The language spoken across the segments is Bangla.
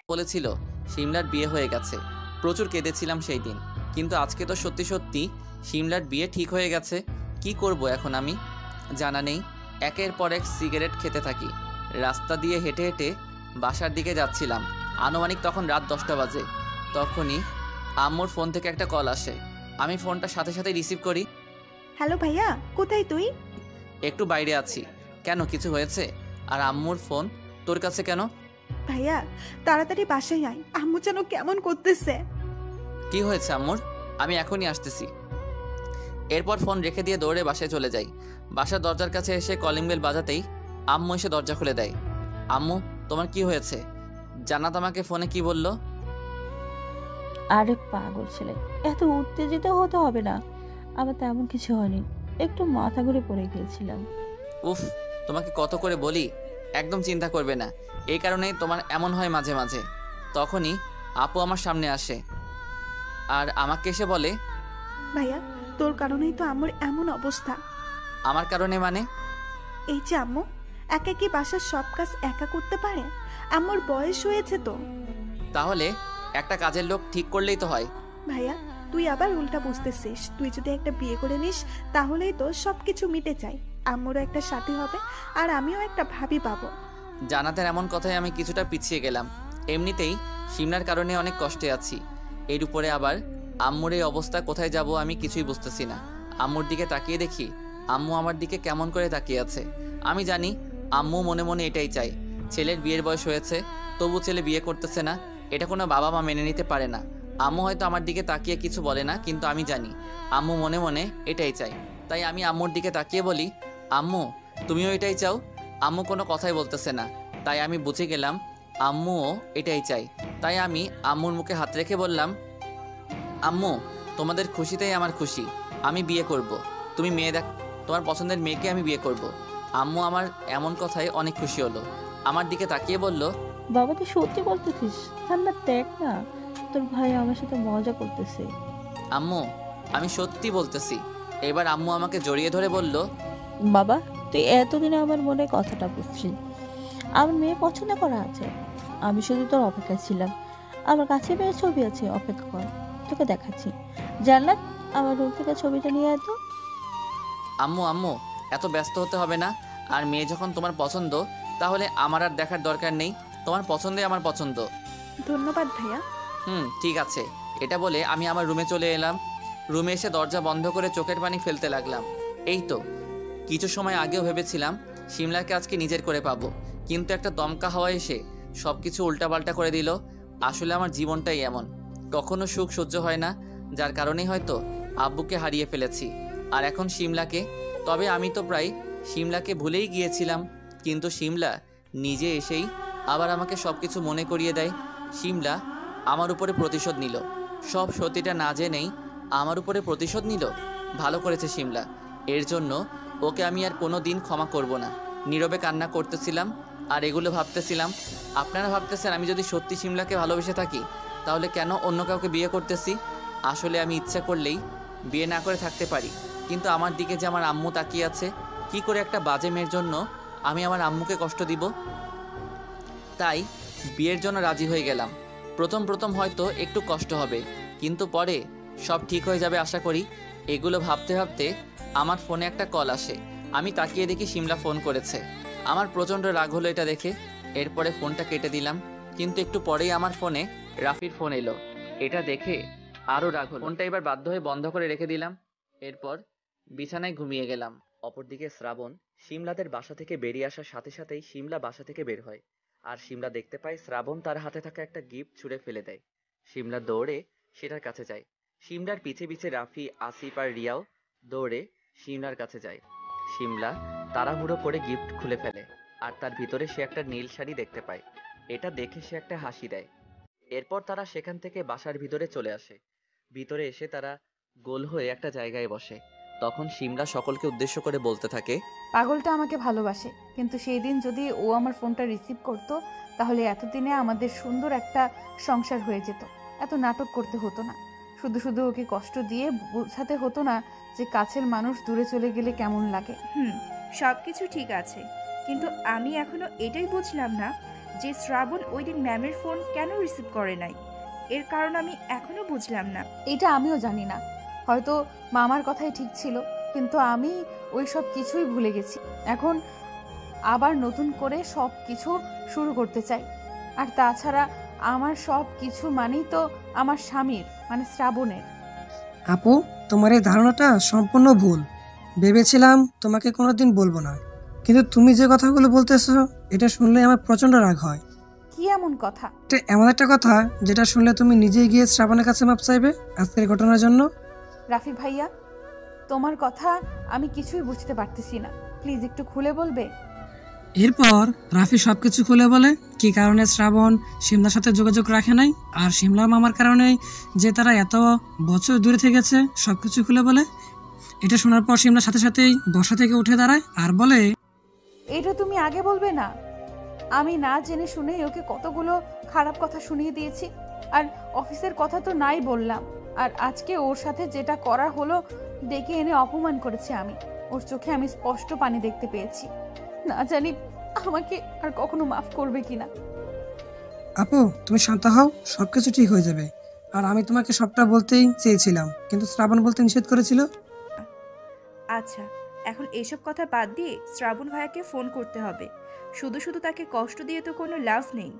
বলেছিল শিমলার বিয়ে হয়ে গেছে। প্রচুর কেঁদেছিলাম সেই দিন, কিন্তু আজকে তো সত্যি সত্যি শিমলার বিয়ে ঠিক হয়ে গেছে। কি করব এখন আমি জানা নেই। একের পর এক সিগারেট খেতে থাকি। রাস্তা দিয়ে হেঁটে হেঁটে বাসার দিকে যাচ্ছিলাম। আনুমানিক তখন রাত 10টা বাজে। তখনই আম্মুর ফোন থেকে একটা কল আসে। আমি ফোনটা সাথে সাথে রিসিভ করি। হ্যালো ভাইয়া, কোথায় তুই? একটু বাইরে আছি। কেন, কিছু হয়েছে? আর আম্মুর ফোন তোর কাছে কেন? ভাইয়া তাড়াতাড়ি বাসায় আয়, আম্মু যেন কেমন করতেছে। কি হয়েছে আম্মুর? আমি এখনই আসতেছি। এরপর ফোন রেখে দিয়ে দৌড়ে বাসায় চলে যাই। বাসার দরজার কাছে এসে কলিং বেল বাজাতেই আম্মু এসে দরজা খুলে দেয়। আম্মু, তোমার কি হয়েছে? জান্নাত আমাকে ফোনে কি বলল? আরে পাগল ছেলে, এত উত্তেজিত হতে হবে না। আমার তেমন কিছু হয়নি, একটু মাথা ঘুরে পড়ে গিয়েছিলাম। উফ, তোমাকে কত করে বলি একদম চিন্তা করবে না। এই কারণেই তোমার এমন হয় মাঝে মাঝে। তখনই আপু আমার সামনে আসে আর আমাকে এসে বলে, ভাইয়া তোর কারণেই তো আম্মুর এমন অবস্থা। আমার কারণে মানে? এই যে আম্মু একা কি বাসার সব কাজ একা করতে পারে? আম্মুর বয়স হয়েছে তো। তাহলে একটা কাজের লোক ঠিক করলেই তো হয়। ভাইয়া তুই আবার উল্টা বুঝতেছিস। তুই যদি একটা বিয়ে করে নিস তাহলেই তো সবকিছু মিটে যায়। আম্মুরও একটা সাথী হবে আর আমিও একটা ভাবি পাবো। জানাতের এমন কথায় আমি কিছুটা পিছিয়ে গেলাম। এমনিতেই সিমলার কারণে অনেক কষ্টে আছি। এর উপরে আবার আম্মুর এই অবস্থা, কোথায় যাব আমি কিছুই বুঝতেছি না। আম্মুর দিকে তাকিয়ে দেখি আম্মু আমার দিকে কেমন করে তাকিয়ে আছে। আমি জানি আম্মু মনে মনে এটাই চাই। ছেলের বিয়ের বয়স হয়েছে, তবু ছেলে বিয়ে করতেছে না। এটা কোনো বাবা মা মেনে নিতে পারে না। আম্মু হয়তো আমার দিকে তাকিয়ে কিছু বলে না, কিন্তু আমি জানি আম্মু মনে মনে এটাই চাই। তাই আমি আম্মুর দিকে তাকিয়ে বলি, আম্মু তুমিও এটাই চাও? আম্মু কোনো কথাই বলতেছে না। তাই আমি বুঝে গেলাম আম্মুও এটাই চাই। তাই আমি আম্মুর মুখে হাত রেখে বললাম, আম্মু তোমাদের খুশিতেই আমার খুশি। আমি বিয়ে করব। তুমি মেয়ে দেখ, তোমার পছন্দের মেয়েকে আমি বিয়ে করব। আম্মু আমার এমন কথায় অনেক খুশি হলো। আমার দিকে তাকিয়ে বলল, বাবা তুই সত্যি বলতেছিস? ঠান্ডা দেখ না, তোর ভাই আমার সাথে মজা করতেছে। আম্মু আমি সত্যি বলতেছি। এবার আম্মু আমাকে জড়িয়ে ধরে বলল, বাবা তুই এতদিনে আমার মনে কথাটা বুঝছিস। আমার মেয়ে পছন্দ করা আছে, আমি শুধু তোর অপেক্ষায় ছিলাম। আমার কাছে মেয়ের ছবি আছে, অপেক্ষা কর, তোকে দেখাচ্ছি। জান্নাত, আমার রুম থেকে ছবিটা নিয়ে এত। আম্মু আম্মু এত ব্যস্ত হতে হবে না। আর মেয়ে যখন তোমার পছন্দ, তাহলে আমার আর দেখার দরকার নেই। তোমার পছন্দই আমার পছন্দ। ধন্যবাদ ভাইয়া। ঠিক আছে। এটা বলে আমি আমার রুমে চলে এলাম। রুমে এসে দরজা বন্ধ করে চোখের পানি ফেলতে লাগলাম। এই তো কিছু সময় আগেও ভেবেছিলাম সিমলাকে আজকে নিজের করে পাবো, কিন্তু একটা দমকা হাওয়া এসে সব কিছু উল্টাপাল্টা করে দিল। আসলে আমার জীবনটাই এমন, কখনো সুখ সহ্য হয় না, যার কারণেই হয়তো আব্বুকে হারিয়ে ফেলেছি আর এখন সিমলাকে। তবে আমি তো প্রায় সিমলাকে ভুলেই গিয়েছিলাম, কিন্তু সিমলা নিজে এসেই আবার আমাকে সব কিছু মনে করিয়ে দেয়। সিমলা আমার উপরে প্রতিশোধ নিল। সব সত্যিটা না জেনেই আমার উপরে প্রতিশোধ নিল। ভালো করেছে সিমলা। এর জন্য ওকে আমি আর কোনো দিন ক্ষমা করব না। নীরবে কান্না করতেছিলাম আর এগুলো ভাবতেছিলাম। আপনারা ভাবতেছেন আমি যদি সত্যি সিমলাকে ভালোবেসে থাকি তাহলে কেন অন্য কাউকে বিয়ে করতেছি? আসলে আমি ইচ্ছা করলেই বিয়ে না করে থাকতে পারি, কিন্তু আমার দিকে যে আমার আম্মু তাকিয়ে আছে, কি করে একটা বাজে মেয়ের জন্য আমি আমার আম্মুকে কষ্ট দিব? তাই বিয়ের জন্য রাজি হয়ে গেলাম। প্রথম প্রথম হয়তো একটু কষ্ট হবে, কিন্তু পরে সব ঠিক হয়ে যাবে আশা করি। এগুলো ভাবতে ভাবতে আমার ফোনে একটা কল আসে। আমি তাকিয়ে দেখি সিমলা ফোন করেছে। আমার প্রচণ্ড রাগ হলো এটা দেখে। এরপরে ফোনটা কেটে দিলাম, কিন্তু একটু পরেই আমার ফোনে রাফির ফোন এলো। এটা দেখে আরও রাগ হলো। ফোনটা এবার বাধ্য হয়ে বন্ধ করে রেখে দিলাম। এরপর বিছানায় ঘুমিয়ে গেলাম। অপরদিকে শ্রাবণ সিমলাদের বাসা থেকে বেরিয়ে আসার সাথে সাথেই সিমলা বাসা থেকে বের হয়। আর সিমলা দেখতে পায় শ্রাবণ তার হাতে থাকা একটা গিফট ছুঁড়ে ফেলে দেয়। সিমলা দৌড়ে সেটার কাছে যায়। সিমলার পিছে পিছে রাফি, আসিফ আর রিয়াও দৌড়ে সিমলার কাছে যায়। সিমলা তাড়াহুড়ো করে গিফট খুলে ফেলে আর তার ভিতরে সে একটা নীল শাড়ি দেখতে পায়। এটা দেখে সে একটা হাসি দেয়। এরপর তারা সেখান থেকে বাসার ভিতরে চলে আসে। ভিতরে এসে তারা গোল হয়ে একটা জায়গায় বসে। তখন সিমলা সকলকে উদ্দেশ্য করে বলতে থাকে, পাগলটা আমাকে ভালোবাসে, কিন্তু সেই দিন যদি ও আমার ফোনটা রিসিভ করতো তাহলে এতদিনে আমাদের সুন্দর একটা সংসার হয়ে যেত। এত নাটক করতে হতো না, শুধু শুধু ওকে কষ্ট দিয়ে বোঝাতে হতো না যে কাছের মানুষ দূরে চলে গেলে কেমন লাগে। সবকিছু ঠিক আছে, কিন্তু আমি এখনো এটাই বুঝলাম না যে শ্রাবণ ওই দিন ম্যামের ফোন কেন রিসিভ করে নাই, এর কারণ আমি এখনো বুঝলাম না। এটা আমিও জানি না, হয়তো মামার কথাই ঠিক ছিল, কিন্তু আমি ওই সব কিছুই ভুলে গেছি। এখন আবার নতুন করে সব কিছু শুরু করতে চাই। আর তাছাড়া আমার সব কিছু মানেই তো আমার স্বামীর, মানে শ্রাবণের। আপু, তোমার এই ধারণাটা সম্পূর্ণ ভুল। ভেবেছিলাম তোমাকে কোনোদিন বলবো না, কিন্তু তুমি যে কথাগুলো বলতেছো এটা শুনলে আমার প্রচণ্ড রাগ হয়। কি এমন কথা? এটা এমন একটা কথা যেটা শুনলে তুমি নিজেই গিয়ে শ্রাবণের কাছে মাপ চাইবে আজকের ঘটনার জন্য। রাফি ভাইয়া, তোমার কথা আমি কিছুই বুঝতে পারতেছি না, প্লিজ একটু খুলে বলবে? এরপর রাফি সবকিছু খুলে বলে কি কারণে শ্রাবণ শিমলার সাথে যোগাযোগ রাখে নাই, আর শিমলার মামার কারণেই যে তারা এত বছর দূরে থেকেছে, সবকিছু খুলে বলে। এটা শোনার পর শিমলার সাথে সাথেই বসা থেকে উঠে দাঁড়ায় আর বলে, এটা তুমি আগে বলবে না? আমি না জেনে শুনেই ওকে কতগুলো খারাপ কথা শুনিয়ে দিয়েছি, আর অফিসের কথা তো নাই বললাম। আর আজকে ওর সাথে যেটা করা হলো, ডেকে এনে অপমান করেছি আমি। ওর চোখে আমি স্পষ্ট পানি দেখতে পেয়েছি, না জানি আমাকে আর কখনো মাফ করবে কিনা। আপু তুমি শান্ত হও, সবকিছু ঠিক হয়ে যাবে। আর আমি তোমাকে সবটা বলতেই চেয়েছিলাম, কিন্তু শ্রাবণ বলতে নিষেধ করেছিল। আচ্ছা, এখন এসব কথা বাদ দিয়ে শ্রাবণ ভাইয়াকে ফোন করতে হবে। শুধু শুধু তাকে কষ্ট দিয়ে তো কোনো লাভ নেই।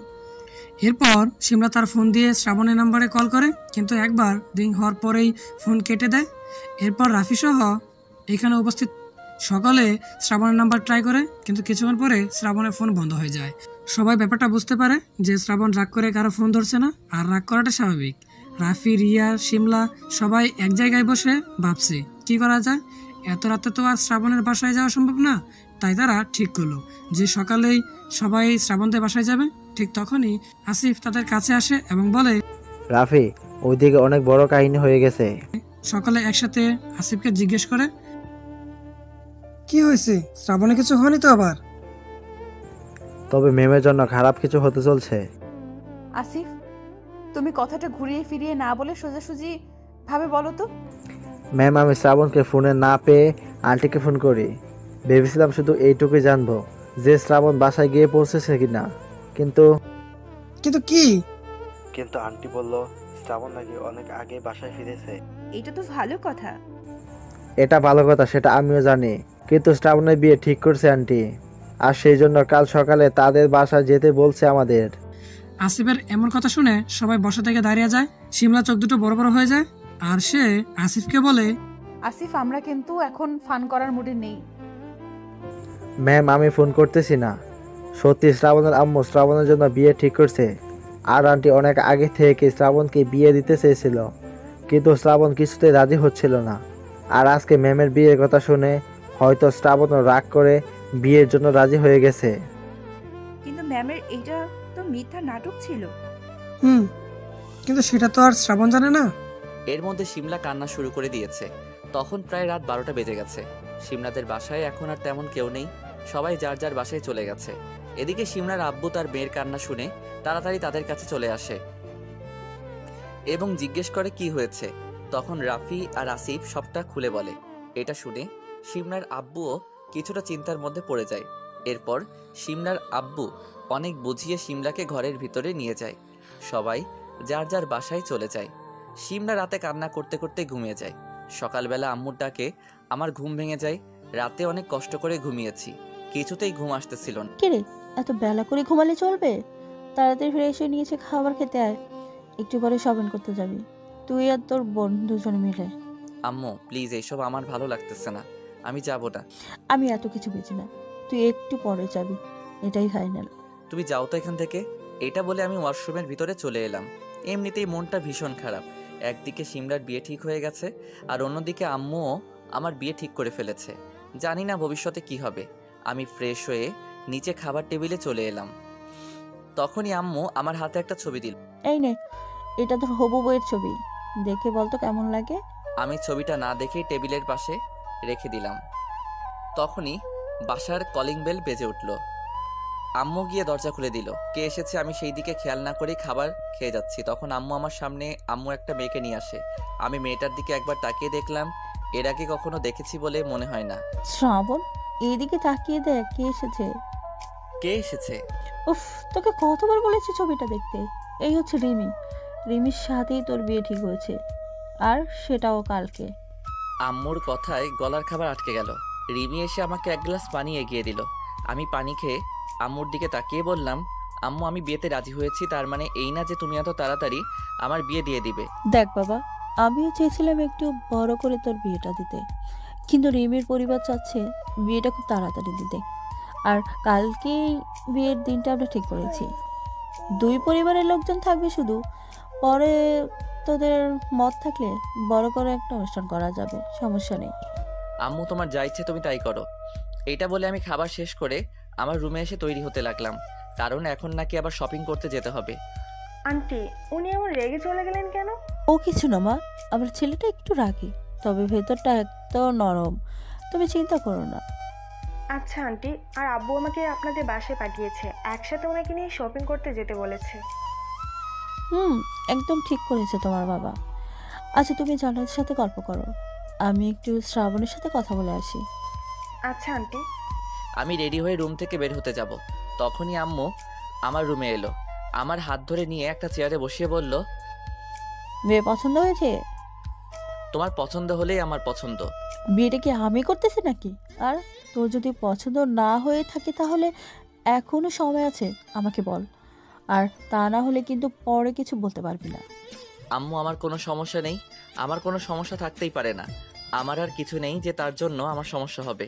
এরপর শিমলা তার ফোন দিয়ে শ্রাবণের নাম্বারে কল করে, কিন্তু একবার রিং হওয়ার পরেই ফোন কেটে দেয়। এরপর রাফি সহ এখানে উপস্থিত সকলে শ্রাবণের নাম্বার ট্রাই করে, কিন্তু কিছুক্ষণ পরে শ্রাবণের ফোন বন্ধ হয়ে যায়। সবাই ব্যাপারটা বুঝতে পারে যে শ্রাবণ রাগ করে কারো ফোন ধরছে না, আর রাগ করাটা স্বাভাবিক। রাফি, রিয়া, শিমলা সবাই এক জায়গায় বসে ভাবছে কি করা যায়। এত রাতে তো আর শ্রাবণের বাসায় যাওয়া সম্ভব না, তাই তারা ঠিক করলো যে সকালেই সবাই শ্রাবণদের বাসায় যাবে। ঠিক তখনই আসিফ তাদের কাছে আসে এবং বলে, রাফি, ওইদিকে অনেক বড় কাহিনী হয়ে গেছে। সকালে একসাথে আসিফকে জিজ্ঞেস করে, কি হয়েছে? শ্রাবণে কিছু হয়নি তো আবার? তবে মেমের জন্য খারাপ কিছু হতে চলছে। আসিফ, তুমি কথাটা ঘুরিয়ে ফিরিয়ে না বলে সোজাসুজি ভাবে বলো তো। ম্যাম, আমি শ্রাবণকে ফোনে না পেয়ে আন্টিকে ফোন করি। ভেবেছিলাম শুধু এইটুকুই জানবো যে শ্রাবণ বাসায় গিয়ে পৌঁছেছে কিনা, কিন্তু কিন্তু কি? কিন্তু আন্টি বলল শ্রাবণ নাকি অনেক আগে বাসায় ফিরেছে। এটা তো ভালো কথা। এটা ভালো কথা, সেটা আমিও জানি, কিন্তু শ্রাবণের বিয়ে ঠিক করছে আন্টি, আর সেই জন্য কাল সকালে তাদের বাসায় যেতে বলছে আমাদের। আসিফের এমন কথা শুনে সবাই বসা থেকে দাঁড়িয়ে যায়। শিমলা চোখ দুটো বড় বড় হয়ে যায়, আর সে আসিফকে বলে, আসিফ, আমরা কিন্তু এখন ফান করার মুডে নেই। ম্যাম, আমি ফোন করতেছি না। সত্যি শ্রাবণের আম্মু শ্রাবণের জন্য বিয়ে ঠিক করছে, আর আন্টি অনেক আগে থেকে শ্রাবণকে বিয়ে দিতে চেয়েছিল, কিন্তু শ্রাবণ কিছুতেই রাজি হচ্ছিল না। আর আজকে ম্যামের বিয়ের কথা শুনে হয়তো শ্রাবণও রাগ করে বিয়ের জন্য রাজি হয়ে গেছে। কিন্তু ম্যামের এটা তো মিথ্যা নাটক ছিল। কিন্তু সেটা তো আর শ্রাবণ জানে না। এর মধ্যে শিমলা কান্না শুরু করে দিয়েছে। তখন প্রায় রাত 12টা বেজে গেছে। শিমলাদের বাসায় এখন আর তেমন কেউ নেই, সবাই যার যার বাসায় চলে গেছে। এদিকে শিমলার আব্বু তার মেয়ের কান্না শুনে তাড়াতাড়ি তাদের কাছে চলে আসে এবং জিজ্ঞেস করে কি হয়েছে। তখন রাফি আর আসিফ সবটা খুলে বলে। এটা শুনে শিমলার আব্বুও কিছুটা চিন্তার মধ্যে পড়ে যায়। এরপর শিমলার আব্বু অনেক বুঝিয়ে শিমলাকে ঘরের ভিতরে নিয়ে যায়। সবাই যার যার বাসায় চলে যায়। শিমলা রাতে কান্না করতে করতে ঘুমিয়ে যায়। সকালবেলা আম্মুর ডাকে আমার ঘুম ভেঙে যায়। রাতে অনেক কষ্ট করে ঘুমিয়েছি, কিছুতেই ঘুম আসতেছিল না। কিরে, এত বেলা করে ঘুমালে চলবে? তাড়াতাড়ি ফিরে এসে নিয়েছে খাবার খেতে আয়, একটু পরে শপিং করতে যাবি তুই আর তোর বোন দুজনে মিলে। আম্মু প্লিজ, এইসব আমার ভালো লাগতেছে না, আমি যাব না। আমি এত কিছু বুঝি না, তুই একটু পরে যাবি, এটাই ফাইনাল। তুমি যাও তো এখান থেকে। এটা বলে আমি ওয়াশরুমের ভিতরে চলে এলাম। এমনিতেই মনটা ভীষণ খারাপ। একদিকে শিমলার বিয়ে ঠিক হয়ে গেছে, আর অন্যদিকে আম্মুও আমার বিয়ে ঠিক করে ফেলেছে। জানি না ভবিষ্যতে কি হবে। আমি ফ্রেশ হয়ে নিচে খাবার টেবিলে চলে এলাম। তখনই আম্মু আমার হাতে একটা ছবি দিল। এই নে, এটা তোর হবু বইয়ের ছবি, দেখে বলতো কেমন লাগে। আমি ছবিটা না দেখেই টেবিলের পাশে রেখে দিলাম। তখনই বাসার কলিং বেল বেজে উঠল। আম্মু গিয়ে দরজা খুলে দিল। কে এসেছে আমি সেই দিকে খেয়াল না করেই খাবার খেয়ে যাচ্ছি। তখন আম্মু আমার সামনে একটা মেয়েকে নিয়ে আসে। আমি মেয়েটার দিকে একবার তাকিয়ে দেখলাম। এর আগে কখনো দেখেছি বলে মনে হয় না। শ্রাবণ, এইদিকে তাকিয়ে দেখ কে এসেছে। কে এসেছে? উফ, তোকে কতবার বলেছি ছবিটা দেখতে। এই হচ্ছে রিমি। রিমির সাথেই তোর বিয়ে ঠিক হয়েছে, আর সেটাও কালকে। আম্মুর কথায় গলার খাবার আটকে গেল। রিমি এসে আমাকে এক গ্লাস পানি এগিয়ে দিল। আমি পানি খেয়ে আম্মুর দিকে তাকিয়ে বললাম, আম্মু আমি বিয়েতে রাজি হয়েছি, তার মানে এই না যে তুমি এত তাড়াতাড়ি আমার বিয়ে দিয়ে দিবে। দেখ বাবা, আমিও চেয়েছিলাম একটু বড় করে তোর বিয়েটা দিতে, কিন্তু রিমির পরিবার চাচ্ছে বিয়েটা খুব তাড়াতাড়ি দিতে। আর কালকেই বিয়ের দিনটা আমরা ঠিক করেছি। দুই পরিবারের লোকজন থাকবে শুধু, পরে তোদের মত থাকলে বড় করে একটা অনুষ্ঠান করা যাবে, সমস্যা নেই। আম্মু তোমার যা ইচ্ছে তুমি তাই করো। এইটা বলে আমি খাবার শেষ করে আমার রুমে এসে তৈরি হতে লাগলাম, কারণ এখন নাকি আবার শপিং করতে যেতে হবে। আন্টি, উনি এমন রেগে চলে গেলেন কেন? ও কিছু না মা, আমার ছেলেটা একটু রাগী, তবে ভেতরটা এত নরম, তুমি চিন্তা করো না। আচ্ছা আন্টি, আর আব্বু আমাকে আপনাদের বাসায় পাঠিয়েছে, একসাথে ওনাকে নিয়ে শপিং করতে যেতে বলেছে। একদম ঠিক করেছে তোমার বাবা। আচ্ছা তুমি জান্নাতের সাথে গল্প করো, আমি একটু শ্রাবণের সাথে কথা বলে আসি। আচ্ছা আন্টি। আমি রেডি হয়ে রুম থেকে বের হতে যাব, তখনই আম্মু আমার রুমে এলো। আমার হাত ধরে নিয়ে একটা চেয়ারে বসিয়ে বলল, মেয়ে পছন্দ হয়েছে? তোমার পছন্দ হলেই আমার পছন্দ। বিয়েটা কি আমি করতেছি নাকি? আর তোর যদি পছন্দ না হয়ে থাকে তাহলে এখনো সময় আছে, আমাকে বল। আর তা না হলে কিন্তু পরে কিছু বলতে পারবি না। আম্মু আমার কোনো সমস্যা নেই, আমার কোনো সমস্যা থাকতেই পারে না। আমার আর কিছু নেই যে তার জন্য আমার সমস্যা হবে।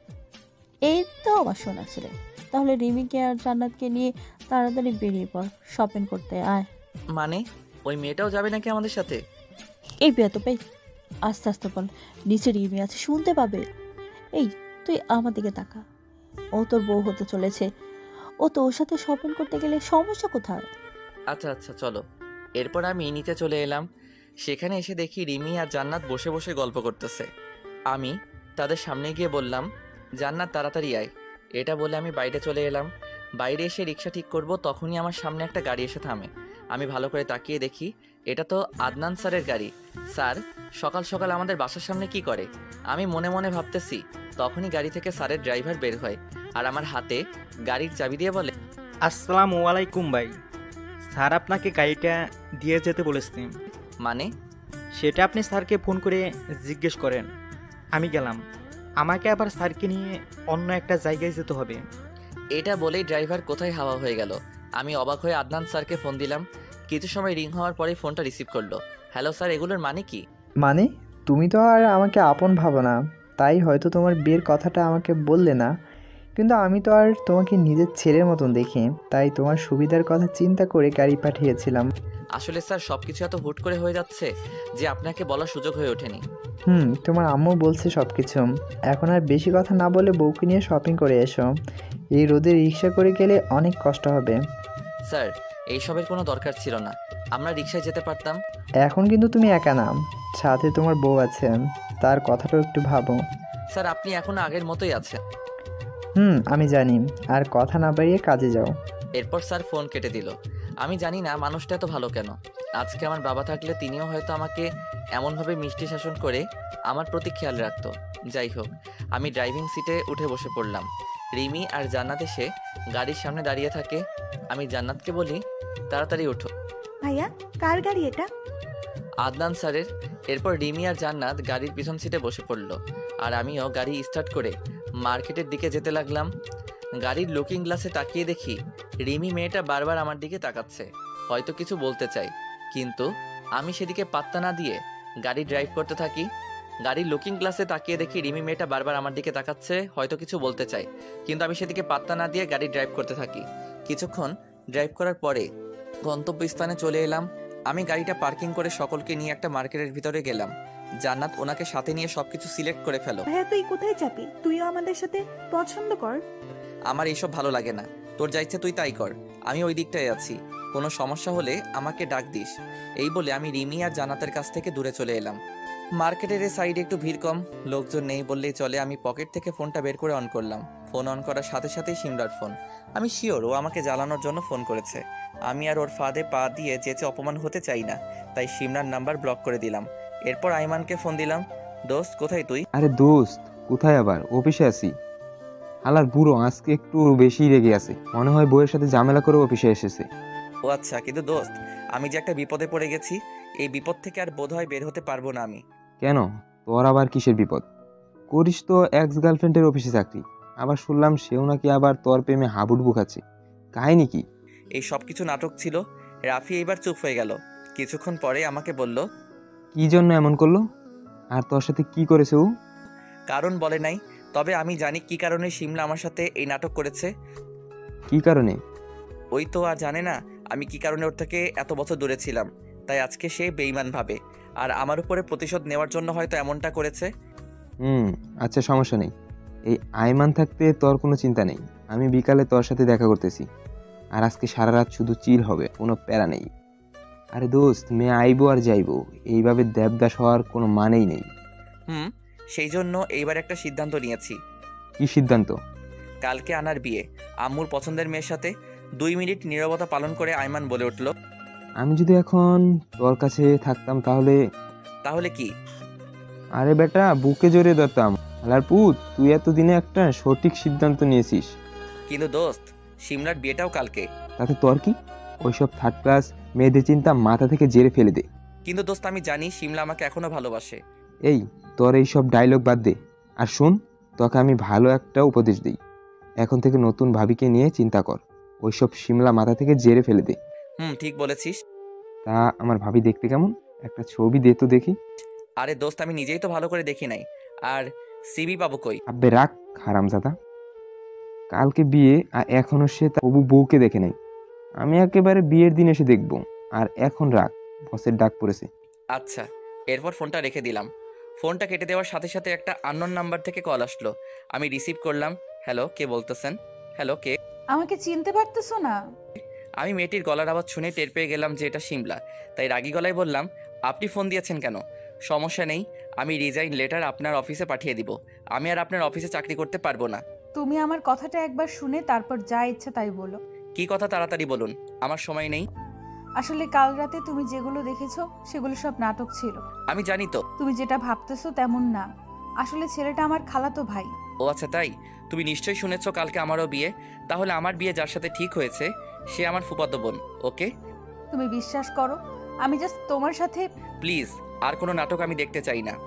এই তো আমার শোনা ছেলে, তাহলে রিমিকে আর জান্নাতকে নিয়ে তাড়াতাড়ি বেরিয়ে পড়, শপিং করতে আয়। মানে ওই মেয়েটাও যাবে নাকি আমাদের সাথে? এই বিয়া তো পেই, আস্তে আস্তে বল, নিচে রিমি আছে, শুনতে পাবে। এই তুই আমার দিকে তাকা, ও তোর বউ হতে চলেছে, ও তোর সাথে শপিং করতে গেলে সমস্যা কোথায়? আচ্ছা আচ্ছা চলো। এরপর আমি নিচে চলে এলাম। সেখানে এসে দেখি রিমি আর জান্নাত বসে বসে গল্প করতেছে। আমি তাদের সামনে গিয়ে বললাম, জান্নাত তাড়াতাড়ি আয়। এটা বলে আমি বাইরে চলে এলাম। বাইরে এসে রিক্সা ঠিক করব, তখনই আমার সামনে একটা গাড়ি এসে থামে। আমি ভালো করে তাকিয়ে দেখি এটা তো আদনান স্যারের গাড়ি। স্যার সকাল সকাল আমাদের বাসার সামনে কি করে? আমি মনে মনে ভাবতেছি, তখনই গাড়ি থেকে স্যারের ড্রাইভার বের হয় আর আমার হাতে গাড়ির চাবি দিয়ে বলে, আসসালামু আলাইকুম ভাই, স্যার আপনাকে গাড়িটা দিয়ে যেতে বলেছেন। মানে? সেটা আপনি স্যারকে ফোন করে জিজ্ঞেস করেন। আমি গেলাম, আমাকে আবার স্যারকে নিয়ে অন্য একটা জায়গায় যেতে হবে। এটা বলেই ড্রাইভার কোথায় হাওয়া হয়ে গেল। আমি অবাক হয়ে আদনান স্যারকে ফোন দিলাম। কিছু সময় রিং হওয়ার পরে ফোনটা রিসিভ করলো। হ্যালো স্যার, এগুলোর মানে কি? মানে তুমি তো আর আমাকে আপন ভাবো না, তাই হয়তো তোমার বিয়ের কথাটা আমাকে বললে না, কিন্তু আমি তো আর তোমাকে নিজের ছেলের মতন দেখি, তাই তোমার সুবিধার কথা চিন্তা করে গাড়ি পাঠিয়েছিলাম। আসলে স্যার সব কিছু এত হুট করে হয়ে যাচ্ছে যে আপনাকে বলার সুযোগ হয়ে ওঠেনি। তোমার আম্মু বলছে সব কিছু, এখন আর বেশি কথা না বলে বউকে নিয়ে শপিং করে এসো। এই রোদে রিক্সা করে গেলে অনেক কষ্ট হবে। স্যার এইসবের কোনো দরকার ছিল না, আমরা রিক্সায় যেতে পারতাম। এখন কিন্তু তুমি একা না, সাথে তোমার বউ আছে, তার কথাটাও একটু ভাবো। স্যার আপনি এখনো আগের মতোই আছেন। আমি জানি, আর কথা না বাড়িয়ে কাজে যাও। এরপর স্যার ফোন কেটে দিল। আমি জানি না মানুষটা এত ভালো কেন। আজকে আমার বাবা থাকলে তিনিও হয়তো আমাকে এমনভাবে মিষ্টি শাসন করে আমার প্রতি খেয়াল রাখতো। যাই হোক, আমি ড্রাইভিং সিটে উঠে বসে পড়লাম। রিমি আর জান্নাত এসে গাড়ির সামনে দাঁড়িয়ে থাকে। আমি জান্নাতকে বলি, তাড়াতাড়ি ওঠো। ভাইয়া, কার গাড়ি এটা? আদনান স্যারের। এরপর রিমি আর জান্নাত গাড়ির পিছন সিটে বসে পড়ল, আর আমিও গাড়ি স্টার্ট করে মার্কেটের দিকে যেতে লাগলাম। গাড়ির লুকিং গ্লাসে তাকিয়ে দেখি রিমি মেয়েটা বারবার আমার দিকে তাকাচ্ছে, হয়তো কিছু বলতে চাই, কিন্তু আমি সেদিকে পাত্তা না দিয়ে গাড়ি ড্রাইভ করতে থাকি। গাড়ির লুকিং গ্লাসে তাকিয়ে দেখি রিমি মেয়েটা বারবার আমার দিকে তাকাচ্ছে, হয়তো কিছু বলতে চাই, কিন্তু আমি সেদিকে পাত্তা না দিয়ে গাড়ি ড্রাইভ করতে থাকি। কিছুক্ষণ ড্রাইভ করার পরে গন্তব্যস্থানে চলে এলাম। আমি গাড়িটা পার্কিং করে সকলকে নিয়ে একটা মার্কেটের ভিতরে গেলাম। জান্নাত ওনাকে সাথে নিয়ে সবকিছু সিলেক্ট করে ফেলো। ভাইয়া তুই কোথায় যাবি? তুইও আমাদের সাথে পছন্দ কর। আমার এইসব ভালো লাগে না, তোর যা ইচ্ছে তুই তাই কর, আমি ওই দিকটায় আছি, কোনো সমস্যা হলে আমাকে ডাক দিস। এই বলে আমি রিমি আর জান্নাতের কাছ থেকে দূরে চলে এলাম। মার্কেটের এই সাইডে একটু ভিড় কম, লোকজন নেই বললেই চলে। আমি পকেট থেকে ফোনটা বের করে অন করলাম। ফোন অন করার সাথে সাথেই সিমরার ফোন। আমি শিওর ও আমাকে জ্বালানোর জন্য ফোন করেছে। আমি আর ওর ফাঁদে পা দিয়ে যেচে অপমান হতে চাই না, তাই সিমরার নাম্বার ব্লক করে দিলাম। এরপর আইমানকে ফোন দিলাম। দোস্ত কোথায় তুই? আরে দোস্ত কোথায়, আবার অফিসে আছি। হালার বুড়ো আজকে একটু বেশি রেগে আছে, মনে হয় বউয়ের সাথে ঝামেলা করে অফিসে এসেছে। ও আচ্ছা, কিন্তু দোস্ত আমি যে একটা বিপদে পড়ে গেছি, এই বিপদ থেকে আর বোধহয় বের হতে পারবো না আমি। কেন, তোর আবার কিসের বিপদ? করিস তো এক্স গার্লফ্রেন্ডের অফিসে চাকরি, আবার শুনলাম সেও নাকি আবার তোর প্রেমে হাবুডুবু খাচ্ছে, কাহিনী কি? এই সব কিছু নাটক ছিল। রাফি এবার চুপ হয়ে গেল। কিছুক্ষণ পরে আমাকে বলল, কি জন্য এমন করলো, আর তোর সাথে কি করেছে ও? কারণ বলে নাই, তবে আমি জানি কি কারণে শিমলা আমার সাথে এই নাটক করেছে। কি কারণে? ওই তো আর জানে না আমি কি কারণে ওর থেকে এত বছর দূরে ছিলাম, তাই আজকে সে বেঈমান ভাবে আর আমার উপরে প্রতিশোধ নেওয়ার জন্য হয়তো এমনটা করেছে। আচ্ছা সমস্যা নেই, এই আইমান থাকতে তোর কোনো চিন্তা নেই। আমি বিকালে তোর সাথে দেখা করতেছি, আর আজকে সারা রাত শুধু চিল হবে, কোনো প্যারা নেই। আরে দোস্ত, মেয়ে আইবো আর যাইবো, এইভাবে দেবদাস হওয়ার কোনো মানেই নেই। সেই জন্য এইবার একটা সিদ্ধান্ত নিয়েছি। কি সিদ্ধান্ত? কালকে আনার বিয়ে, আম্মুর পছন্দের মেয়ের সাথে। 2 মিনিট নীরবতা পালন করে আইমান বলে উঠল, আমি যদি এখন তোর কাছে থাকতাম তাহলে? তাহলে কি? আরে বেটা, বুকে জড়িয়ে ধরতাম। আলার পুত, তুই এতদিনে একটা সঠিক সিদ্ধান্ত নিয়েছিস। কিন্তু দোস্ত, শিমলার বিয়েটাও কালকে। তাতে তোর কি? ওইসব থার্ড ক্লাস মেয়েদের চিন্তা মাথা থেকে জেরে ফেলে দে। কিন্তু দোস্ত আমি জানি শিমলা আমাকে এখনো ভালোবাসে। এই তোর এইসব ডায়লগ বাদ দে, আর শোন, তোকে আমি ভালো একটা উপদেশ দিই। এখন থেকে নতুন ভাবিকে নিয়ে চিন্তা কর, ওইসব শিমলা মাথা থেকে জেরে ফেলে দে। ঠিক বলেছিস। তা আমার ভাবি দেখতে কেমন? একটা ছবি দে তো দেখি। আরে দোস্ত, আমি নিজেই তো ভালো করে দেখি নাই, আর সিবি পাবো কই? আব্বে রাখ হারামজাদা, কালকে বিয়ে আর এখনো সে তার হবু বউকে দেখে নাই। আমি একেবারে বিয়ের দিন এসে দেখবো, আর এখন রাখ, বসের ডাক পড়েছে। আচ্ছা। এরপর ফোনটা রেখে দিলাম। ফোনটা কেটে দেওয়ার সাথে সাথে একটা আননোন নাম্বার থেকে কল আসলো। আমি রিসিভ করলাম। হ্যালো, কে বলতেছেন? হ্যালো, কে? আমাকে চিনতে পারতেছো না? আমি মেয়েটির গলার আওয়াজ শুনে টের পেয়ে গেলাম যে এটা শিমলা, তাই রাগী গলায় বললাম, আপনি ফোন দিয়েছেন কেন? সমস্যা নেই, আমি রিজাইন লেটার আপনার অফিসে পাঠিয়ে দিব। আমি আর আপনার অফিসে চাকরি করতে পারবো না। তুমি আমার কথাটা একবার শুনে তারপর যা ইচ্ছা তাই বলো। কি কথা, তাড়াতাড়ি বলুন, আমার সময় নেই। আসলে কাল রাতে তুমি যেগুলো দেখেছো সেগুলো সব নাটক ছিল। আমি জানি তো। তুমি যেটা ভাবতেছো তেমন না, আসলে ছেলেটা আমার খালাতো ভাই। ও আচ্ছা, তাই? তুমি নিশ্চয়ই শুনেছো কালকে আমারও বিয়ে। তাহলে আমার বিয়ে যার সাথে ঠিক হয়েছে সে আমার ফুফাতো বোন। ওকে, তুমি বিশ্বাস করো, আমি জাস্ট তোমার সাথে। প্লিজ, আর কোনো নাটক আমি দেখতে চাই না,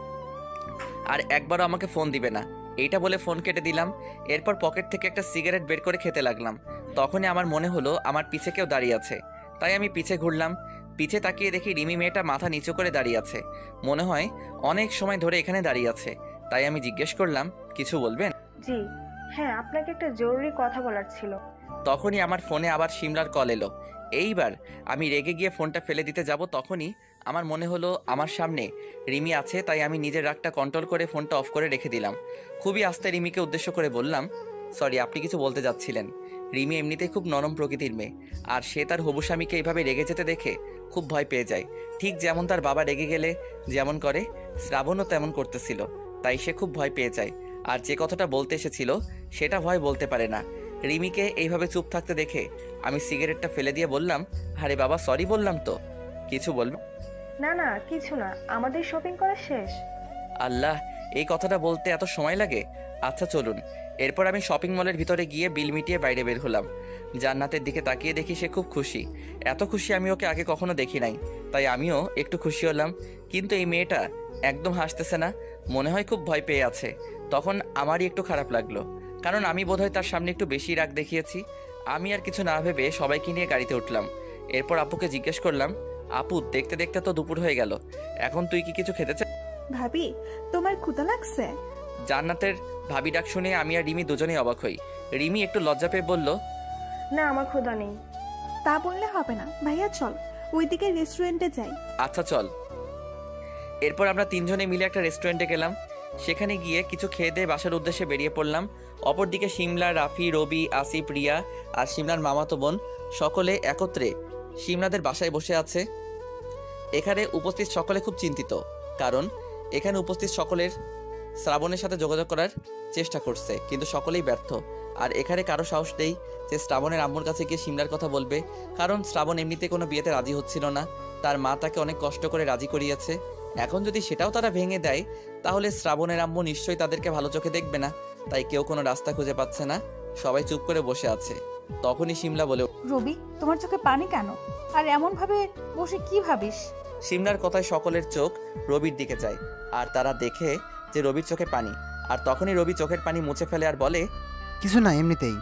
আর একবারও আমাকে ফোন দিবে না। এইটা বলে ফোন কেটে দিলাম। এরপর পকেট থেকে একটা সিগারেট বের করে খেতে লাগলাম। তখনই আমার মনে হলো আমার পিছে কেউ দাঁড়িয়ে আছে, তাই আমি পিছে ঘুরলাম। পিছে তাকিয়ে দেখি রিমি মেয়েটা মাথা নিচু করে দাঁড়িয়ে আছে। মনে হয় অনেক সময় ধরে এখানে দাঁড়িয়ে আছে, তাই আমি জিজ্ঞেস করলাম, কিছু বলবেন? জি হ্যাঁ, আপনাকে একটা জরুরি কথা বলার ছিল। তখনই আমার ফোনে আবার শিমলার কল এলো। এইবার আমি রেগে গিয়ে ফোনটা ফেলে দিতে যাব, তখনই আমার মনে হলো আমার সামনে রিমি আছে, তাই আমি নিজের রাগটা কন্ট্রোল করে ফোনটা অফ করে রেখে দিলাম। খুবই আস্তে রিমিকে উদ্দেশ্য করে বললাম, সরি, আপনি কিছু বলতে যাচ্ছিলেন। রিমি এমনিতেই খুব নরম প্রকৃতির মেয়ে, আর সে তার হবু স্বামীকে এইভাবে রেগে যেতে দেখে খুব ভয় পেয়ে যায়। ঠিক যেমন তার বাবা রেগে গেলে যেমন করে, শ্রাবণও তেমন করতেছিল, তাই সে খুব ভয় পেয়ে যায়। আর যে কথাটা বলতে এসেছিল সেটা ভয় বলতে পারে না। রিমিকে এইভাবে চুপ থাকতে দেখে আমি সিগারেটটা ফেলে দিয়ে বললাম, আরে বাবা, সরি বললাম তো, কিছু বলবো? না না, কিছু না, আমাদের শপিং করা শেষ। আল্লাহ, এই কথাটা বলতে এত সময় লাগে? আচ্ছা চলুন। এরপর আমি শপিং মলের ভিতরে গিয়ে বিল মিটিয়ে বাইরে বের হলাম। জান্নাতের দিকে তাকিয়ে দেখি সে খুব খুশি। এত খুশি আমি ওকে আগে কখনো দেখি নাই, তাই আমিও একটু খুশি হলাম। কিন্তু এই মেয়েটা একদম হাসতেছে না, মনে হয় খুব ভয় পেয়ে আছে। তখন আমারই একটু খারাপ লাগলো, কারণ আমি বোধহয় তার সামনে একটু বেশি রাগ দেখিয়েছি। আমি আর কিছু না ভেবে সবাইকে নিয়ে গাড়িতে উঠলাম। এরপর আপুকে জিজ্ঞেস করলাম, আপু, দেখতে দেখতে তো দুপুর হয়ে গেল, এখন তুই কি কিছু খেতে চাস? ভাবি, তোমার ক্ষুধা লাগছে? জান্নাতের ভাবি ডাক শুনে আমি আর রিমি দুজনেই অবাক হই। রিমি একটু লজ্জা পেয়ে বলল, না, আমার ক্ষুধা নেই। তা বললে হবে না ভাইয়া, চল ওইদিকে রেস্টুরেন্টে যাই। আচ্ছা চল। এরপর আমরা তিনজনে মিলে একটা রেস্টুরেন্টে গেলাম। সেখানে গিয়ে কিছু খেয়ে দিয়ে বাসার উদ্দেশ্যে বেরিয়ে পড়লাম। অপরদিকে শিমলা, রাফি, রবি, আসিফ, রিয়া আর শিমলার মামাতো বোন সকলে একত্রে শিমলাদের বাসায় বসে আছে। এখানে উপস্থিত সকলে খুব চিন্তিত, কারণ এখানে উপস্থিত সকলের শ্রাবণের সাথে যোগাযোগ করার চেষ্টা করছে, কিন্তু সকলেই ব্যর্থ। আর এখানে কারো সাহস নেই যে শ্রাবণের আম্মুর কাছে গিয়ে শিমলার কথা বলবে, কারণ শ্রাবণ এমনিতে কোনো বিয়েতে রাজি হচ্ছিল না। তার মা তাকে অনেক কষ্ট করে রাজি করিয়েছে। এখন যদি সেটাও তারা ভেঙে দেয়, তাহলে শ্রাবণের আম্মু নিশ্চয়ই তাদেরকে ভালো চোখে দেখবে না। তাই কেউ কোনো রাস্তা খুঁজে পাচ্ছে না, সবাই চুপ করে বসে আছে। তখনই শিমলা বলে রবি, তোমার চোখে পানি কেন? আর এমন ভাবে বসে কি ভাবিস? শিমলার কথায় সকলের চোখ রবির দিকে যায়, আর তারা দেখে যে রবির চোখে পানি। আর তখনই রবি চোখের পানি মুছে ফেলে আর বলে, কিছু না, এমনিতেই।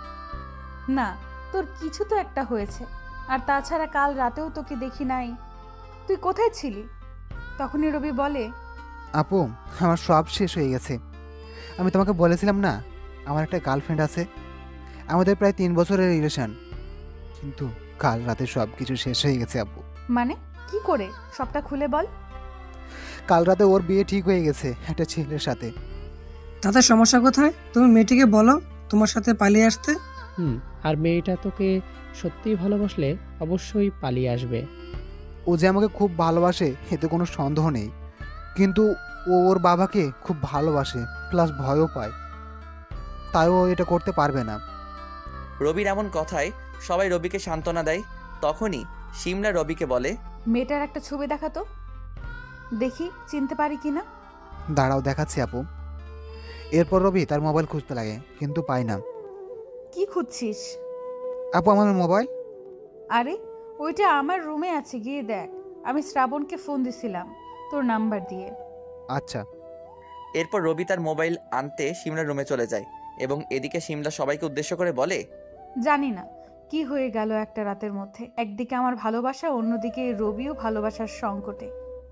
না, তোর কিছু তো একটা হয়েছে। আর তাছাড়া কাল রাতেও তোকে দেখি নাই, তুই কোথায় ছিলি? তখনই রবি বলে, আপু, আমার সব শেষ হয়ে গেছে। আমি তোমাকে বলেছিলাম না আমার একটা গার্লফ্রেন্ড আছে, আমাদের প্রায় 3 বছরের রিলেশন, কিন্তু কাল রাতে সব কিছু শেষ হয়ে গেছে আপু। মানে কি করে? সবটা খুলে বল। কাল রাতে ওর বিয়ে ঠিক হয়ে গেছে একটা ছেলের সাথে। তাতে সমস্যা কোথায়? তুমি মেয়েটিকে বলো তোমার সাথে পালিয়ে আসতে। আর মেয়েটা তোকে সত্যিই ভালোবাসলে অবশ্যই পালিয়ে আসবে। ও যে আমাকে খুব ভালোবাসে এতে কোনো সন্দেহ নেই, কিন্তু ও ওর বাবাকে খুব ভালোবাসে, প্লাস ভয়ও পায়, তাই ও এটা করতে পারবে না। রবির এমন কথায় সবাই রবিকে সান্ত্বনা দেয়। তখনই শিমলা রবিকে বলে, মেয়েটার একটা ছবি দেখাতো, দেখি চিনতে পারি কিনা। দাঁড়াও, দেখাচ্ছি আপু। এরপর রবি তার মোবাইল খুঁজতে লাগে, কিন্তু পায় না। কি খুঁজছিস? আপু, আমার মোবাইল। আরে ওইটা আমার রুমে আছে, গিয়ে দেখ। আমি শ্রাবণকে ফোন দিছিলাম তোর নাম্বার দিয়ে। আচ্ছা। এরপর রবি তার মোবাইল আনতে শিমলার রুমে চলে যায় এবং এদিকে শিমলা সবাইকে উদ্দেশ্য করে বলে, জানি না কি হয়ে গেল একটা রাতের মধ্যে। একদিকে আমার ভালোবাসা, অন্যদিকে রবিও ভালোবাসার সংকটে।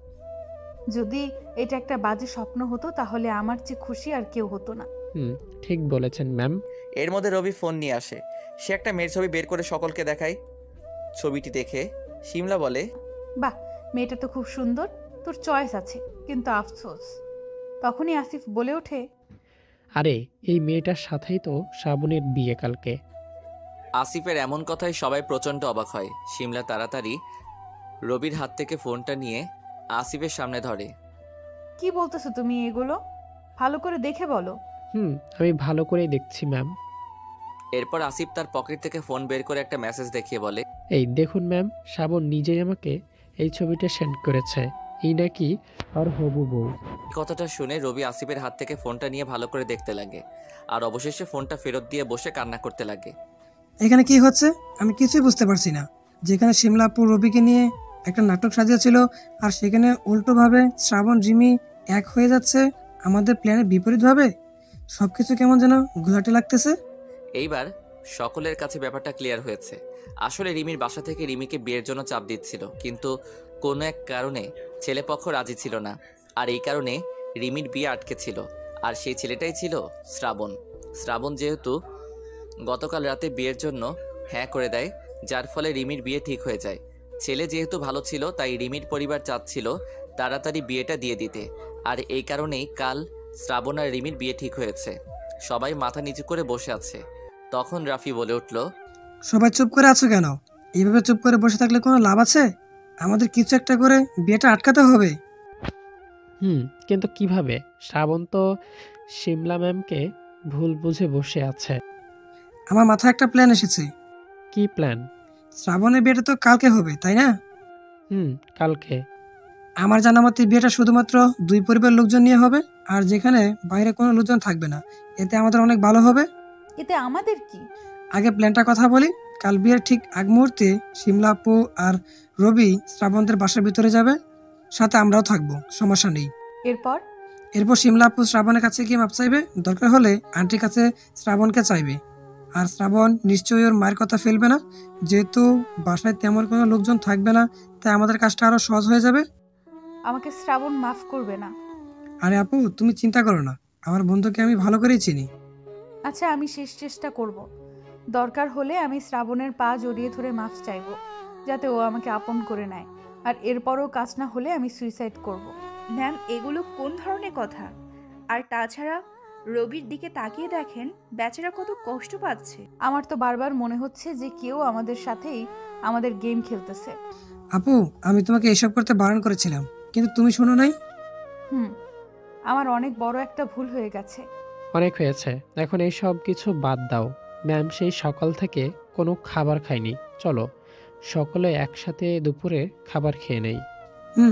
যদি এটা একটা বাজে স্বপ্ন হতো তাহলে আমার চেয়ে খুশি আর কেউ হতো না। ঠিক বলেছেন ম্যাম। এর মধ্যে রবি ফোন নিয়ে আসে। সে একটা মেয়ের ছবি বের করে সকলকে দেখায়। ছবিটি দেখে শিমলা বলে, বাহ, মেয়েটা তো খুব সুন্দর, তোর চয়েস আছে, কিন্তু আফসোস। তখনই আসিফ বলে ওঠে, আরে এই মেয়েটার সাথেই তো শ্রাবণের বিয়ে কালকে। আসিফের এমন কথায় সবাই প্রচণ্ড অবাক হয়। শিমলা তাড়াতাড়ি রবির হাত থেকে ফোনটা নিয়ে আসিফের সামনে ধরে। কি বলতেছো তুমি এগুলো? ভালো করে দেখে বলো। আমি ভালো করেই দেখছি ম্যাম। এরপর আসিফ তার পকেট থেকে ফোন বের করে একটা মেসেজ দেখিয়ে বলে, এই দেখুন ম্যাম, শ্রাবণ নিজেই আমাকে এই ছবিটা সেন্ড করেছে। এই নাকি আর হবু বউ। কথাটা শুনে রবি আসিফের হাত থেকে ফোনটা নিয়ে ভালো করে দেখতে লাগে আর অবশেষে ফোনটা ফেরত দিয়ে বসে কান্না করতে লাগে। এখানে কি হচ্ছে আমি কিছুই বুঝতে পারছি না। যেখানে শিমলাপুর রবিকে নিয়ে একটা নাটক সাজিয়েছিল, আর সেখানে উল্টোভাবে শ্রাবণ রিমি এক হয়ে যাচ্ছে আমাদের প্ল্যানের বিপরীতভাবে। সবকিছু কেমন যেন ঘোলাটে লাগতেছে। এইবার সকলের কাছে ব্যাপারটা ক্লিয়ার হয়েছে। আসলে রিমির বাসা থেকে রিমিকে বিয়ের জন্য চাপ দিচ্ছিল, কিন্তু কোনো এক কারণে ছেলেপক্ষ রাজি ছিল না, আর এই কারণে রিমির বিয়ে আটকে ছিল। আর সেই ছেলেটাই ছিল শ্রাবণ। শ্রাবণ যেহেতু গতকাল রাতে বিয়ের জন্য হ্যাঁ করে দেয়, যার ফলে রিমির বিয়ে ঠিক হয়ে যায়। ছেলে যেহেতু ভালো ছিল, তাই রিমির পরিবার চাচ্ছিল তাড়াতাড়ি বিয়েটা দিয়ে দিতে, আর এই কারণেই কাল শ্রাবণ আর রিমির বিয়ে ঠিক হয়েছে। সবাই মাথা নিচু করে বসে আছে। তখন রাফি বলে উঠল, সবাই চুপ করে আছো কেন? এইভাবে চুপ করে বসে থাকলে কোনো লাভ আছে? আমাদের কিছু একটা করে বিয়েটা আটকাতে হবে। কিন্তু কিভাবে? শ্রাবণ তো শিমলা ম্যামকে ভুল বুঝে বসে আছে। আমার মাথায় একটা প্ল্যান এসেছে। কি প্ল্যান? শ্রাবণের বিয়েটা তো কালকে হবে, তাই না? কালকে। আমার জানা মতে বিয়েটা শুধুমাত্র দুই পরিবারের লোকজন নিয়ে হবে, আর যেখানে বাইরে কোনো লোকজন থাকবে না। এতে আমাদের অনেক ভালো হবে। এতে আমাদের কি? আগে প্ল্যানটা কথা বলি। কাল বিয়ের ঠিক আগ মুহূর্তে শিমলা আপু আর রবি শ্রাবণদের বাসার ভিতরে যাবে, সাথে আমরাও থাকবো, সমস্যা নেই। এরপর শিমলা আপু শ্রাবণের কাছে গিয়ে মাপ চাইবে, দরকার হলে আন্টির কাছে শ্রাবণকে চাইবে। আর শ্রাবণ নিশ্চয়ই ওর মায়ের কথা ফেলবে না। যেহেতু বাসায় তেমন কোনো লোকজন থাকবে না, তাই আমাদের কাজটা আরো সহজ হয়ে যাবে। আমাকে শ্রাবণ মাফ করবে না। আরে আপু, তুমি চিন্তা করো না, আমার বন্ধুকে আমি ভালো করেই চিনি। আচ্ছা, আমি শেষ চেষ্টা করব। দরকার হলে আমি শ্রাবণের পা জড়িয়ে ধরে মাফ চাইব, যাতে ও আমাকে আপন করে নেয়। আর এরপরও কাজ না হলে আমি সুইসাইড করব। ম্যাম, এগুলো কোন ধরনের কথা? আর তাছাড়া রবির দিকে তাকিয়ে দেখেন, বেচারা কত কষ্ট পাচ্ছে। আমার তো বারবার মনে হচ্ছে যে কেউ আমাদের সাথেই আমাদের গেম খেলতেছে। আপু, আমি তোমাকে এসব করতে বারণ করেছিলাম, কিন্তু তুমি শোনো নাই। আমার অনেক বড় একটা ভুল হয়ে গেছে। অনেক হয়েছে, এখন এই সব কিছু বাদ দাও। ম্যাম সেই সকাল থেকে কোনো খাবার খায়নি। চলো সকলে একসাথে দুপুরে খাবার খেয়ে নেই।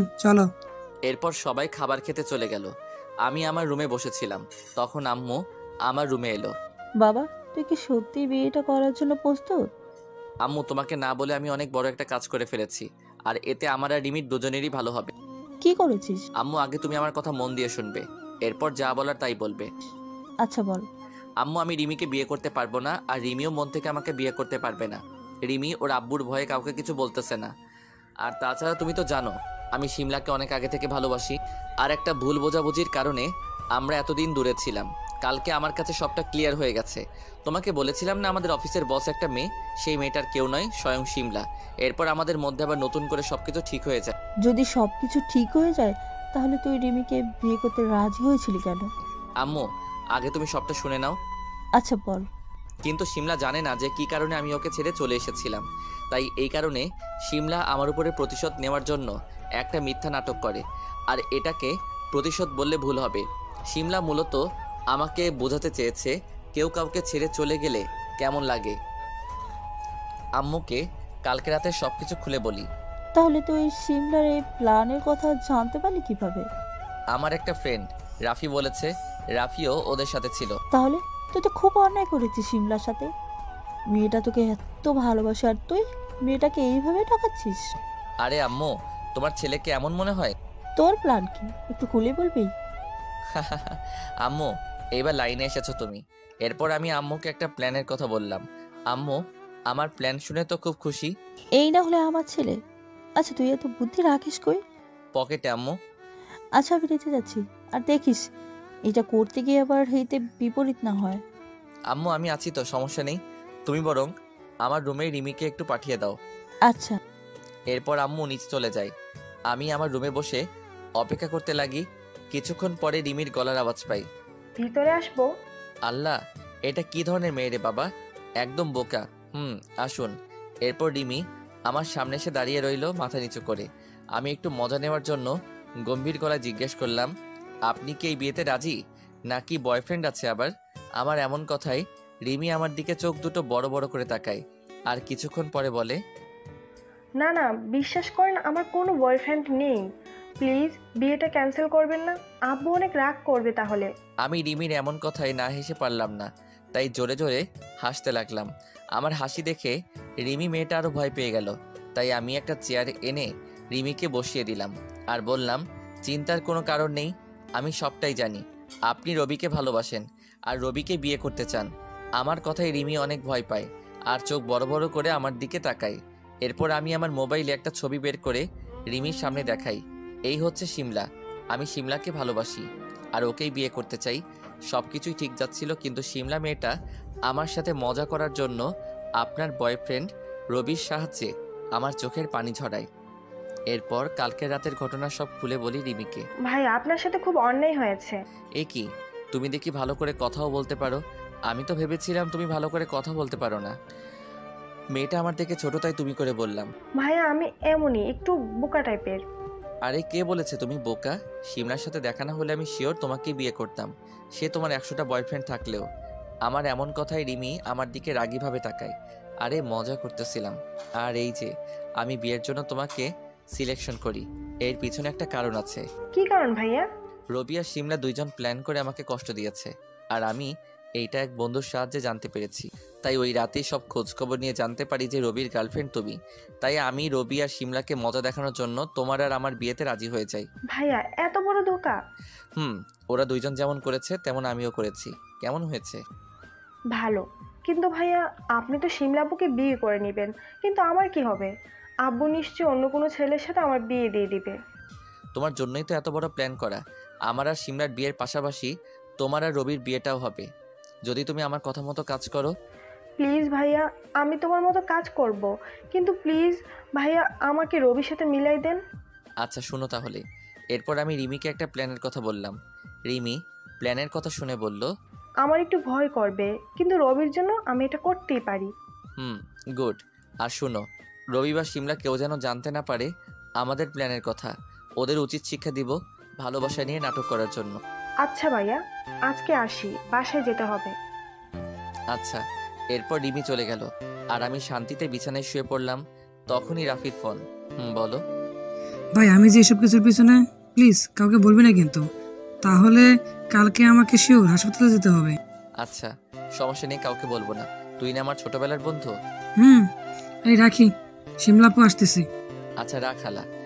চলো। এরপর সবাই খাবার খেতে চলে গেল। আমি আমার রুমে বসেছিলাম। তখন আম্মু আমার রুমে এলো। বাবা, তুই কি সত্যি বিয়েটা করার জন্য প্রস্তুত? আম্মু, তোমাকে না বলে আমি অনেক বড় একটা কাজ করে ফেলেছি, আর এতে আমার আর রিমির দুজনেরই ভালো হবে। কি করেছিস? আম্মু, আগে তুমি আমার কথা মন দিয়ে শুনবে, এরপর যা বলার তাই বলবে। আচ্ছা বল। আম্মু, আমি রিমিকে বিয়ে করতে পারবো না, আর রিমিও মন থেকে আমাকে বিয়ে করতে পারবে না। রিমি ওর আব্বুর ভয়ে কাউকে কিছু বলতেছে না। আর তাছাড়া তুমি তো জানো আমি শিমলাকে অনেক আগে থেকে ভালোবাসি, আর একটা ভুল বোঝাবুঝির কারণে আমরা এতদিন দূরে ছিলাম। কালকে আমার কাছে সবটা ক্লিয়ার হয়ে গেছে। তোমাকে বলেছিলাম না আমাদের অফিসের বস একটা মেয়ে, সেই মেয়েটার কেউ নয়, স্বয়ং শিমলা। এরপর আমাদের মধ্যে আবার নতুন করে সবকিছু ঠিক হয়ে যায়। যদি সবকিছু ঠিক হয়ে যায় তাহলে তুই রিমিকে বিয়ে করতে রাজি হয়েছিলি কেন? আম্মু, আগে তুমি সবটা শুনে নাও। আচ্ছা বল। কিন্তু শিমলা জানে না যে কী কারণে আমি ওকে ছেড়ে চলে এসেছিলাম। তাই এই কারণে শিমলা আমার উপরে প্রতিশোধ নেওয়ার জন্য একটা মিথ্যা নাটক করে, আর এটাকে প্রতিশোধ বললে ভুল হবে। শিমলা মূলত আমাকে বোঝাতে চেয়েছে কেউ কাউকে ছেড়ে চলে গেলে কেমন লাগে। আম্মুকে কালকে রাতে সব কিছু খুলে বলি। তাহলে তুই সিমলার এই প্ল্যানের কথা জানতে পারলি কিভাবে? আমার একটা ফ্রেন্ড রাফি বলেছে, রাফিও ওদের সাথে ছিল। তাহলে তুই তো খুব অন্যায় করেছিস সিমলার সাথে। মেয়েটা তোকে এত ভালোবাসে আর তুই মেয়েটাকে এইভাবে ঠকাচ্ছিস। আরে আম্মু, তোমার ছেলেকে এমন মনে হয়? তোর প্ল্যান কি একটু খুলে বলবি? আম্মু, এইবার লাইনে এসেছো তুমি। এরপর আমি আম্মুকে একটা প্ল্যানের কথা বললাম। আম্মু আমার প্ল্যান শুনে তো খুব খুশি। এই না হলে আমার ছেলে। আচ্ছা তুই এত বুদ্ধি রাখিস কই? পকেটে আম্মু। আচ্ছা আমি রেখে যাচ্ছি, আর দেখিস এটা করতে গিয়ে আবার হইতে বিপরীত না হয়। আম্মু আমি আছি তো, সমস্যা নেই। তুমি বরং আমার রুমে রিমিকে একটু পাঠিয়ে দাও। আচ্ছা। এরপর আম্মু নিচে চলে যায়। আমি আমার রুমে বসে অপেক্ষা করতে লাগি। কিছুক্ষণ পরে রিমির গলার আওয়াজ পাই। ভিতরে আসবো? আল্লাহ, এটা কি ধরনের মেয়ে রে বাবা, একদম বোকা। আসুন। এরপর রিমি আমার সামনে এসে দাঁড়িয়ে রইল মাথা নিচু করে। আমি একটু মজা নেওয়ার জন্য গম্ভীর গলায় জিজ্ঞেস করলাম, আপনি কি এই বিয়েতে রাজি, নাকি বয়ফ্রেন্ড আছে আবার? আমার এমন কথায় রিমি আমার দিকে চোখ দুটো বড় বড় করে তাকায়, আর কিছুক্ষণ পরে বলে, না না, বিশ্বাস করেন আমার কোনো বয়ফ্রেন্ড নেই। প্লিজ বিয়েটা ক্যান্সেল করবেন না, আব্বু অনেক রাগ করবে তাহলে। আমি রিমির এমন কথায় না হেসে পারলাম না, তাই জোরে জোরে হাসতে লাগলাম। আমার হাসি দেখে রিমি মেয়েটা আরও ভয় পেয়ে গেল। তাই আমি একটা চেয়ার এনে রিমিকে বসিয়ে দিলাম আর বললাম, চিন্তার কোনো কারণ নেই, আমি সবটাই জানি। আপনি রবিকে ভালোবাসেন আর রবিকে বিয়ে করতে চান। আমার কথায় রিমি অনেক ভয় পায় আর চোখ বড় বড় করে আমার দিকে তাকায়। এরপর আমি আমার মোবাইলে একটা ছবি বের করে রিমির সামনে দেখাই, এই হচ্ছে শিমলা। আমি শিমলাকে ভালোবাসি আর ওকেই বিয়ে করতে চাই। সব কিছুই ঠিক যাচ্ছিল, কিন্তু শিমলা মেয়েটা আমার সাথে মজা করার জন্য আপনার বয়ফ্রেন্ড রবির সাহায্যে আমার চোখের পানি ঝরায়। এরপর কালকের রাতের ঘটনা সব খুলে বলি রিমিকে। ভাই আপনার সাথে খুব অন্যায় হয়েছে। এ কি, তুমি দেখি ভালো করে কথাও বলতে পারো। আমি তো ভেবেছিলাম তুমি ভালো করে কথা বলতে পারো না। মেয়েটা আমার থেকে ছোট তাই তুমি করে বললাম। ভাইয়া আমি এমনই একটু বোকা টাইপের। আরে কে বলেছে তুমি বোকা? শিমলার সাথে দেখা না হলে আমি শিওর তোমাকে বিয়ে করতাম, সে তোমার 100টা বয়ফ্রেন্ড থাকলেও। আমার এমন কথায় রিমি আমার দিকে রাগীভাবে তাকায়। আরে মজা করতেছিলাম। আর এই যে আমি বিয়ের জন্য তোমাকে সিলেকশন করি, এর পিছনে একটা কারণ আছে। কি কারণ ভাইয়া? রবি আর শিমলা দুইজন প্ল্যান করে আমাকে কষ্ট দিয়েছে, আর আমি এইটা এক বন্ধুর সাহায্যে জানতে পেরেছি। তাই ওই রাতেই সব খোঁজখবর নিয়ে জানতে পারি যে রবির গার্লফ্রেন্ড তুমি। তাই আমি রবি আর শিমলাকে মজা দেখানোর জন্য তোমার আর আমার বিয়েতে রাজি হয়ে যাই। ভাইয়া এত বড় ধোঁকা! ওরা দুইজন যেমন করেছে তেমন আমিও করেছি। কেমন হয়েছে? ভালো। কিন্তু ভাইয়া আপনি তো শিমলা আব্বুকে বিয়ে করে নেবেন, কিন্তু আমার কি হবে? আব্বু নিশ্চয়ই অন্য কোনো ছেলের সাথে আমার বিয়ে দিয়ে দিবে। তোমার জন্যই তো এত বড় প্ল্যান করা। আমার আর শিমলার বিয়ের পাশাপাশি তোমার আর রবির বিয়েটাও হবে, যদি তুমি আমার কথা মতো কাজ করো। প্লিজ ভাইয়া, আমি তোমার মতো কাজ করব, কিন্তু প্লিজ ভাইয়া আমাকে রবির সাথে মিলাই দেন। আচ্ছা শুনো তাহলে। এরপর আমি রিমিকে একটা প্ল্যানের কথা বললাম। রিমি প্ল্যানের কথা শুনে বলল, আমার একটু ভয় করবে, কিন্তু রবির জন্য আমি এটা করতেই পারি। গুড। আর শুনো, রবি বা শিমলা কেউ যেন জানতে না পারে আমাদের প্ল্যানের কথা। ওদের উচিত শিক্ষা দিব ভালোবাসা নিয়ে নাটক করার জন্য। আচ্ছা ভাইয়া, আজকে আসি, বাসায় যেতে হবে। আচ্ছা। এরপর রিমি চলে গেল আর আমি শান্তিতে বিছানায় শুয়ে পড়লাম। তখনই রাফির ফোন। বলো। ভাই আমি যে এসব কিছুর পিছনে, প্লিজ কাউকে বলবি না কিন্তু, তাহলে কালকে আমাকে শিওর হাসপাতালে যেতে হবে। আচ্ছা, সমস্যা নেই, কাউকে বলবো না। তুই না আমার ছোটবেলার বন্ধু। এই রাখি, শিমলাপু আসতেছি। আচ্ছা রাখ হালা।